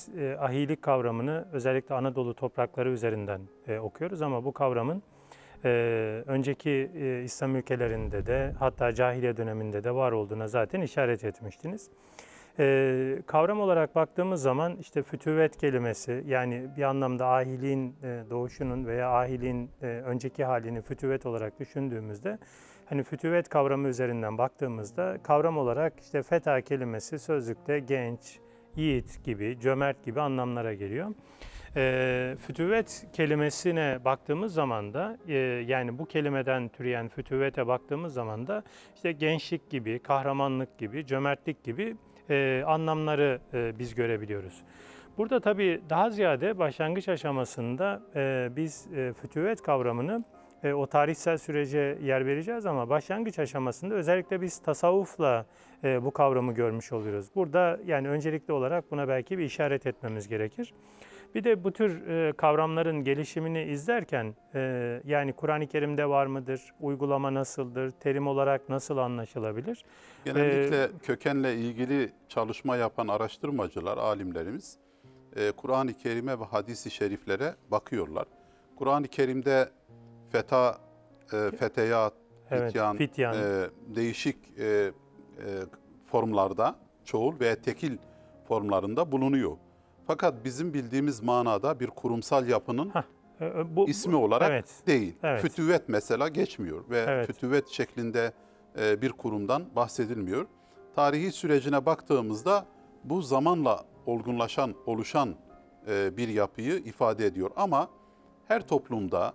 biz ahilik kavramını özellikle Anadolu toprakları üzerinden okuyoruz ama bu kavramın önceki İslam ülkelerinde de hatta cahiliye döneminde de var olduğuna zaten işaret etmiştiniz. Kavram olarak baktığımız zaman işte fütüvet kelimesi, yani bir anlamda ahiliğin doğuşunun veya ahiliğin önceki halini fütüvet olarak düşündüğümüzde, hani fütüvet kavramı üzerinden baktığımızda kavram olarak işte feta kelimesi sözlükte genç, yiğit gibi, cömert gibi anlamlara geliyor. Fütüvet kelimesine baktığımız zaman da yani bu kelimeden türeyen fütüvete baktığımız zaman da işte gençlik gibi, kahramanlık gibi, cömertlik gibi anlamları biz görebiliyoruz. Burada tabii daha ziyade başlangıç aşamasında biz fütüvet kavramını o tarihsel sürece yer vereceğiz ama başlangıç aşamasında özellikle biz tasavvufla bu kavramı görmüş oluyoruz. Burada yani öncelikli olarak buna belki bir işaret etmemiz gerekir. Bir de bu tür kavramların gelişimini izlerken yani Kur'an-ı Kerim'de var mıdır, uygulama nasıldır, terim olarak nasıl anlaşılabilir? Genellikle kökenle ilgili çalışma yapan araştırmacılar, alimlerimiz Kur'an-ı Kerim'e ve hadis-i şeriflere bakıyorlar. Kur'an-ı Kerim'de feta, feteyat, fityan, fityan. Değişik formlarda, çoğul veya tekil formlarında bulunuyor. Fakat bizim bildiğimiz manada bir kurumsal yapının ismi olarak değil. Evet. Fütüvet mesela geçmiyor ve Evet. fütüvet şeklinde bir kurumdan bahsedilmiyor. Tarihi sürecine baktığımızda bu zamanla oluşan bir yapıyı ifade ediyor. Ama her toplumda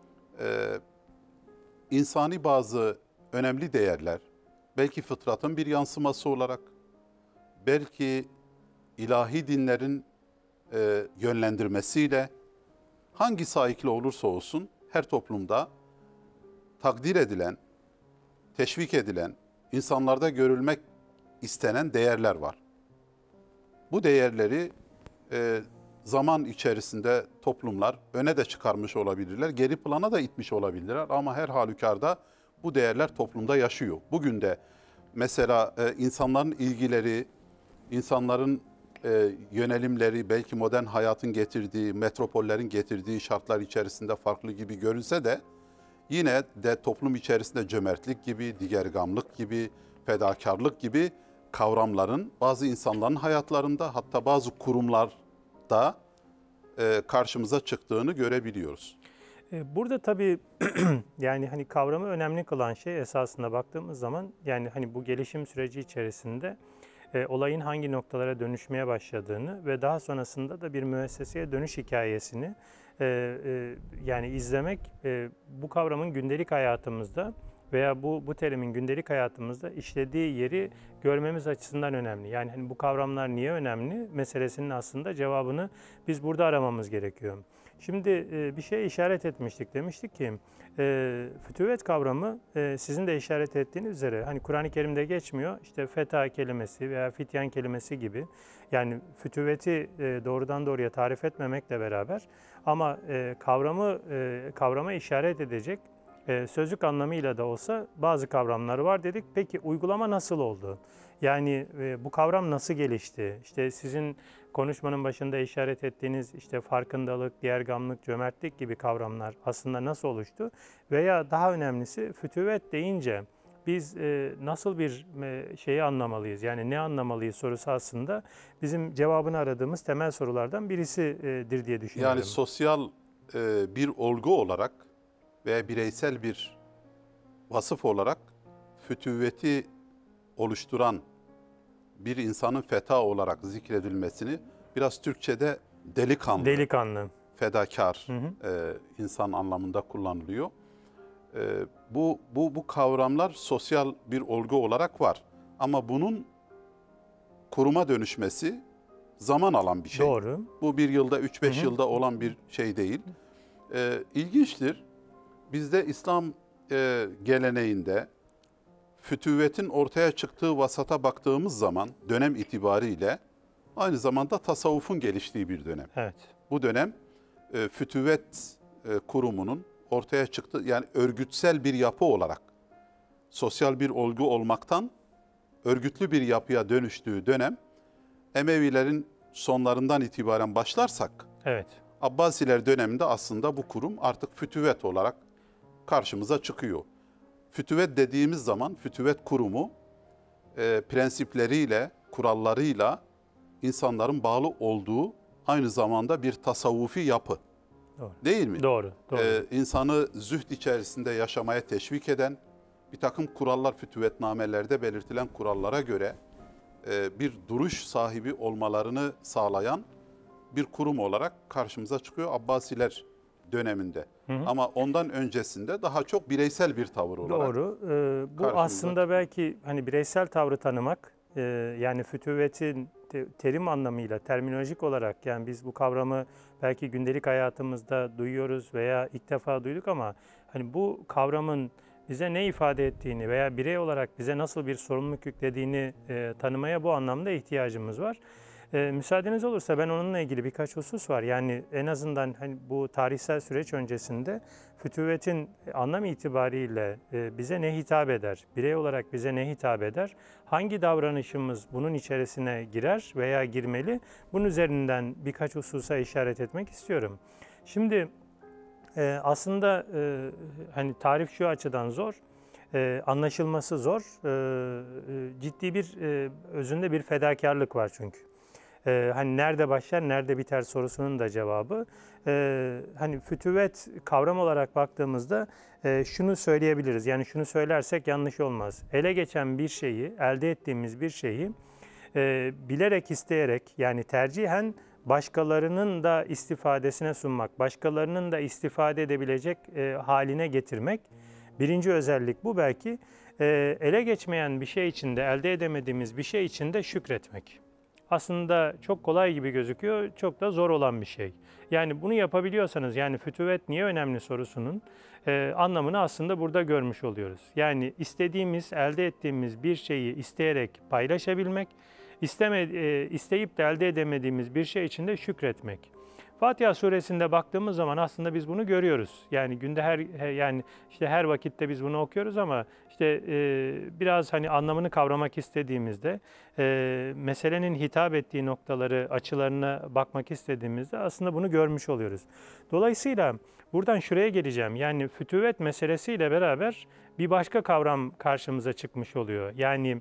insani bazı önemli değerler, belki fıtratın bir yansıması olarak, belki ilahi dinlerin yönlendirmesiyle, hangi saikle olursa olsun her toplumda takdir edilen, teşvik edilen, insanlarda görülmek istenen değerler var. Bu değerleri zaman içerisinde toplumlar öne de çıkarmış olabilirler, geri plana da itmiş olabilirler ama her halükarda bu değerler toplumda yaşıyor. Bugün de mesela insanların ilgileri, insanların yönelimleri belki modern hayatın getirdiği, metropollerin getirdiği şartlar içerisinde farklı gibi görünse de yine de toplum içerisinde cömertlik gibi, digergamlık gibi, fedakarlık gibi kavramların bazı insanların hayatlarında, hatta bazı kurumlarda karşımıza çıktığını görebiliyoruz. Burada tabii yani hani kavramı önemli kılan şey esasında baktığımız zaman yani hani bu gelişim süreci içerisinde olayın hangi noktalara dönüşmeye başladığını ve daha sonrasında da bir müesseseye dönüş hikayesini yani izlemek bu kavramın gündelik hayatımızda veya bu terimin gündelik hayatımızda işlediği yeri görmemiz açısından önemli. Yani hani bu kavramlar niye önemli meselesinin aslında cevabını biz burada aramamız gerekiyor. Şimdi bir şeye işaret etmiştik. Demiştik ki fütüvet kavramı sizin de işaret ettiğiniz üzere hani Kur'an-ı Kerim'de geçmiyor. İşte feta kelimesi veya fityan kelimesi gibi yani fütüveti doğrudan doğruya tarif etmemekle beraber ama kavrama işaret edecek sözlük anlamıyla da olsa bazı kavramlar var dedik. Peki uygulama nasıl oldu? Yani bu kavram nasıl gelişti? İşte sizin konuşmanın başında işaret ettiğiniz işte farkındalık, diğergamlık, cömertlik gibi kavramlar aslında nasıl oluştu? Veya daha önemlisi fütüvet deyince biz nasıl bir şeyi anlamalıyız? Yani ne anlamalıyız sorusu aslında bizim cevabını aradığımız temel sorulardan birisidir diye düşünüyorum. Yani sosyal bir olgu olarak veya bireysel bir vasıf olarak fütüveti oluşturan bir insanın feta olarak zikredilmesini biraz Türkçe'de delikanlı, fedakar insan anlamında kullanılıyor. Bu kavramlar sosyal bir olgu olarak var. Ama bunun kuruma dönüşmesi zaman alan bir şey. Doğru. Bu bir yılda, 3-5 yılda olan bir şey değil. İlginçtir. Bizde İslam geleneğinde fütüvetin ortaya çıktığı vasata baktığımız zaman dönem itibariyle aynı zamanda tasavvufun geliştiği bir dönem. Evet. Bu dönem fütüvet kurumunun ortaya çıktığı, yani örgütsel bir yapı olarak sosyal bir olgu olmaktan örgütlü bir yapıya dönüştüğü dönem, Emevilerin sonlarından itibaren başlarsak, Evet. Abbasiler döneminde aslında bu kurum artık fütüvet olarak karşımıza çıkıyor. Fütüvet dediğimiz zaman fütüvet kurumu prensipleriyle, kurallarıyla insanların bağlı olduğu aynı zamanda bir tasavvufi yapı. Doğru. Değil mi? Doğru. İnsanı zühd içerisinde yaşamaya teşvik eden bir takım kurallar, fütüvetnamelerde belirtilen kurallara göre bir duruş sahibi olmalarını sağlayan bir kurum olarak karşımıza çıkıyor Abbasiler döneminde. Ama ondan öncesinde daha çok bireysel bir tavır olarak. Doğru. Bu aslında belki hani bireysel tavrı tanımak, yani fütüvetin terim anlamıyla, terminolojik olarak, yani biz bu kavramı belki gündelik hayatımızda duyuyoruz veya ilk defa duyduk ama hani bu kavramın bize ne ifade ettiğini veya birey olarak bize nasıl bir sorumluluk yüklediğini tanımaya bu anlamda ihtiyacımız var. Müsaadeniz olursa ben onunla ilgili birkaç husus var. Yani en azından hani bu tarihsel süreç öncesinde fütüvetin anlam itibariyle bize ne hitap eder? Birey olarak bize ne hitap eder? Hangi davranışımız bunun içerisine girer veya girmeli? Bunun üzerinden birkaç hususa işaret etmek istiyorum. Şimdi aslında hani tarif şu açıdan zor. Anlaşılması zor. Ciddi bir özünde bir fedakarlık var çünkü. Hani nerede başlar, nerede biter sorusunun da cevabı. Hani fütüvet kavram olarak baktığımızda şunu söyleyebiliriz. Yani şunu söylersek yanlış olmaz. Ele geçen bir şeyi, elde ettiğimiz bir şeyi bilerek, isteyerek, yani tercihen başkalarının da istifadesine sunmak, başkalarının da istifade edebilecek haline getirmek. Birinci özellik bu belki. Ele geçmeyen bir şey içinde, elde edemediğimiz bir şey içinde şükretmek. Aslında çok kolay gibi gözüküyor, çok da zor olan bir şey. Yani bunu yapabiliyorsanız, yani fütüvet niye önemli sorusunun anlamını aslında burada görmüş oluyoruz. Yani istediğimiz, elde ettiğimiz bir şeyi isteyerek paylaşabilmek, isteyip de elde edemediğimiz bir şey için de şükretmek. Fatiha suresinde baktığımız zaman aslında biz bunu görüyoruz. Yani günde yani işte her vakitte biz bunu okuyoruz ama işte biraz hani anlamını kavramak istediğimizde, meselenin hitap ettiği noktaları, açılarına bakmak istediğimizde aslında bunu görmüş oluyoruz. Dolayısıyla buradan şuraya geleceğim. Yani fütüvet meselesiyle beraber bir başka kavram karşımıza çıkmış oluyor. Yani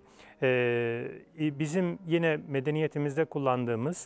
bizim yine medeniyetimizde kullandığımız,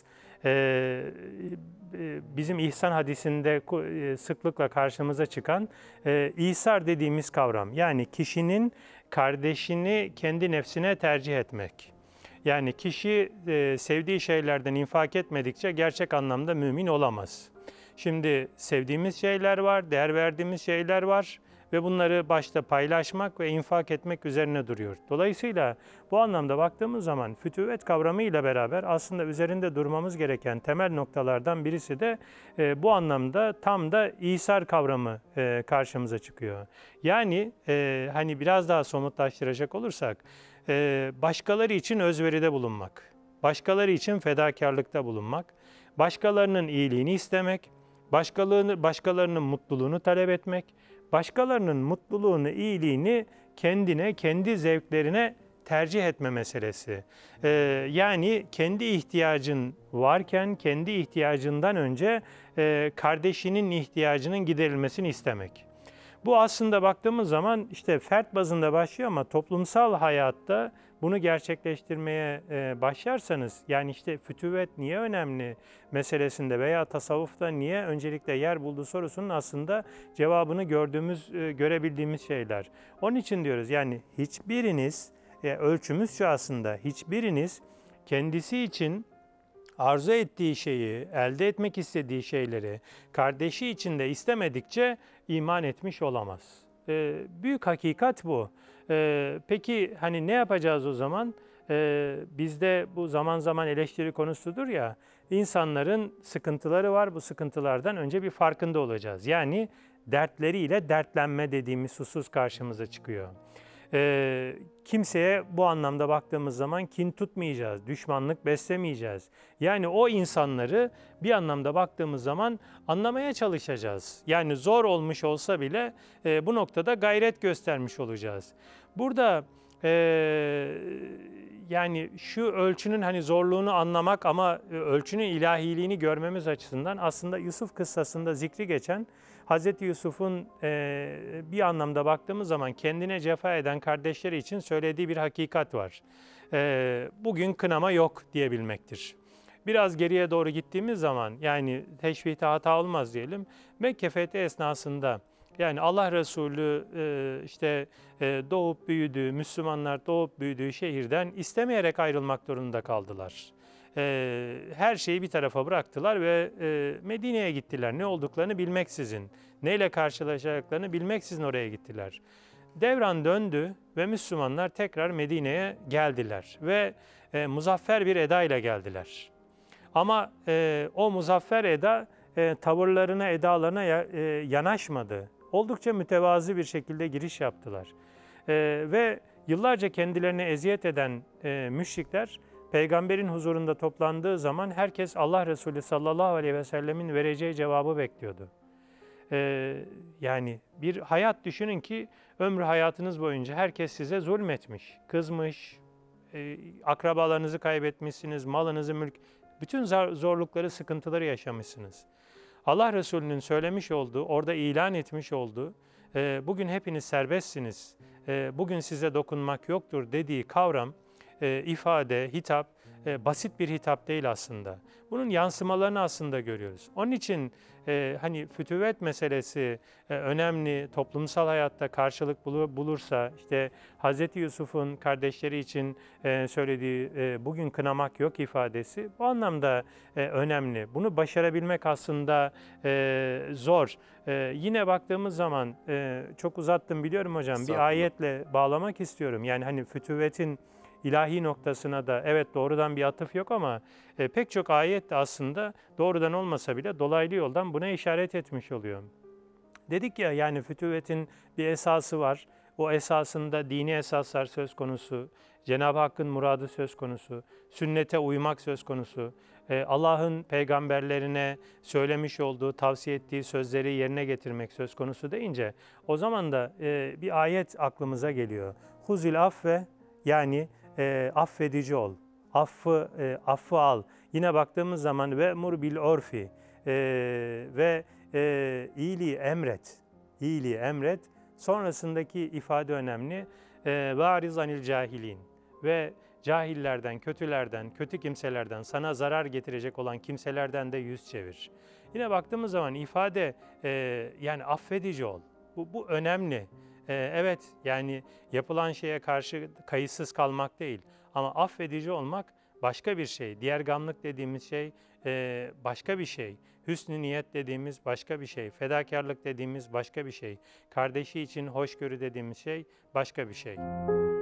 bizim ihsan hadisinde sıklıkla karşımıza çıkan İsar dediğimiz kavram. Yani kişinin kardeşini kendi nefsine tercih etmek. Yani kişi sevdiği şeylerden infak etmedikçe gerçek anlamda mümin olamaz. Şimdi sevdiğimiz şeyler var, değer verdiğimiz şeyler var ve bunları başta paylaşmak ve infak etmek üzerine duruyor. Dolayısıyla bu anlamda baktığımız zaman fütüvet kavramı ile beraber aslında üzerinde durmamız gereken temel noktalardan birisi de bu anlamda tam da İsar kavramı karşımıza çıkıyor. Yani hani biraz daha somutlaştıracak olursak, başkaları için özveride bulunmak, başkaları için fedakarlıkta bulunmak, başkalarının iyiliğini istemek, başkalarının mutluluğunu talep etmek, başkalarının mutluluğunu, iyiliğini kendine, kendi zevklerine tercih etme meselesi. Yani kendi ihtiyacın varken, kendi ihtiyacından önce kardeşinin ihtiyacının giderilmesini istemek. Bu aslında baktığımız zaman işte fert bazında başlıyor ama toplumsal hayatta bunu gerçekleştirmeye başlarsanız, yani işte fütüvet niye önemli meselesinde veya tasavvufta niye öncelikle yer bulduğu sorusunun aslında cevabını görebildiğimiz şeyler. Onun için diyoruz yani hiçbiriniz, ölçümüz şu aslında, hiçbiriniz kendisi için arzu ettiği şeyi, elde etmek istediği şeyleri kardeşi için de istemedikçe iman etmiş olamaz. Büyük hakikat bu. Peki hani ne yapacağız o zaman? Bizde bu zaman zaman eleştiri konusudur ya, insanların sıkıntıları var, bu sıkıntılardan önce bir farkında olacağız. Yani dertleriyle dertlenme dediğimiz husus karşımıza çıkıyor. Kimseye bu anlamda baktığımız zaman kin tutmayacağız, düşmanlık beslemeyeceğiz. Yani o insanları bir anlamda baktığımız zaman anlamaya çalışacağız. Yani zor olmuş olsa bile bu noktada gayret göstermiş olacağız. Burada yani şu ölçünün hani zorluğunu anlamak ama ölçünün ilahiliğini görmemiz açısından aslında Yusuf kıssasında zikri geçen Hazreti Yusuf'un bir anlamda baktığımız zaman kendine cefa eden kardeşleri için söylediği bir hakikat var. Bugün kınama yok diyebilmektir. Biraz geriye doğru gittiğimiz zaman yani teşbihte hata olmaz diyelim. Mekke fethi esnasında yani Allah Resulü doğup büyüdüğü, Müslümanlar doğup büyüdüğü şehirden istemeyerek ayrılmak durumunda kaldılar. Her şeyi bir tarafa bıraktılar ve Medine'ye gittiler. Ne olduklarını bilmeksizin, neyle karşılaşacaklarını bilmeksizin oraya gittiler. Devran döndü ve Müslümanlar tekrar Medine'ye geldiler ve muzaffer bir eda ile geldiler. Ama o muzaffer eda tavırlarına, edalarına yanaşmadı. Oldukça mütevazı bir şekilde giriş yaptılar. Ve yıllarca kendilerine eziyet eden müşrikler, peygamberin huzurunda toplandığı zaman herkes Allah Resulü sallallahu aleyhi ve sellemin vereceği cevabı bekliyordu. Yani bir hayat düşünün ki ömrü hayatınız boyunca herkes size zulmetmiş, kızmış, akrabalarınızı kaybetmişsiniz, malınızı, bütün zorlukları, sıkıntıları yaşamışsınız. Allah Resulü'nün söylemiş olduğu, orada ilan etmiş olduğu, bugün hepiniz serbestsiniz, bugün size dokunmak yoktur dediği kavram, ifade, hitap, basit bir hitap değil aslında. Bunun yansımalarını aslında görüyoruz. Onun için hani fütüvet meselesi önemli, toplumsal hayatta karşılık bulursa, işte Hazreti Yusuf'un kardeşleri için söylediği bugün kınamak yok ifadesi bu anlamda önemli. Bunu başarabilmek aslında zor. Yine baktığımız zaman, çok uzattım biliyorum hocam, bir ayetle bağlamak istiyorum. Yani hani fütüvetin ilahi noktasına da evet doğrudan bir atıf yok ama pek çok ayet de aslında doğrudan olmasa bile dolaylı yoldan buna işaret etmiş oluyor. Dedik ya yani fütüvetin bir esası var. O esasında dini esaslar söz konusu, Cenab-ı Hakk'ın muradı söz konusu, sünnete uymak söz konusu, Allah'ın peygamberlerine söylemiş olduğu, tavsiye ettiği sözleri yerine getirmek söz konusu deyince o zaman da bir ayet aklımıza geliyor. Huzil affe yani affedici ol, affı al. Yine baktığımız zaman ve mur bil orfi ve iyiliği emret, iyiliği emret. Sonrasındaki ifade önemli. Variz anil cahilin ve cahillerden, kötülerden, kötü kimselerden, sana zarar getirecek olan kimselerden de yüz çevir. Yine baktığımız zaman ifade yani affedici ol. Bu önemli. Evet yani yapılan şeye karşı kayıtsız kalmak değil ama affedici olmak başka bir şey. Diğergamlık dediğimiz şey başka bir şey. Hüsnü niyet dediğimiz başka bir şey. Fedakarlık dediğimiz başka bir şey. Kardeşi için hoşgörü dediğimiz şey başka bir şey.